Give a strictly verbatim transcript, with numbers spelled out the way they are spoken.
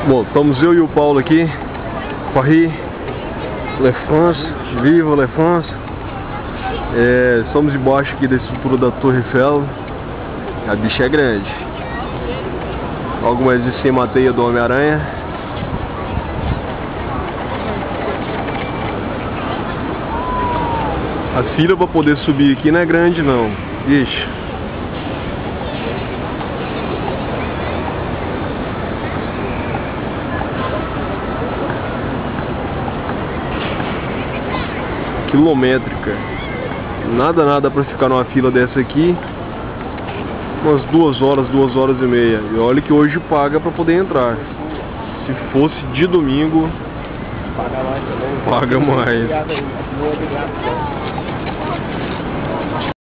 Bom, estamos eu e o Paulo aqui, Paris, La France, viva La France. É, estamos debaixo aqui da estrutura da Torre Eiffel. A bicha é grande. Algo mais de cima a teia do Homem-Aranha. A fila para poder subir aqui não é grande não, bicho. Quilométrica. Nada, nada para ficar numa fila dessa aqui. Umas duas horas, duas horas e meia. E olha que hoje paga para poder entrar. Se fosse de domingo, paga mais também. Paga mais.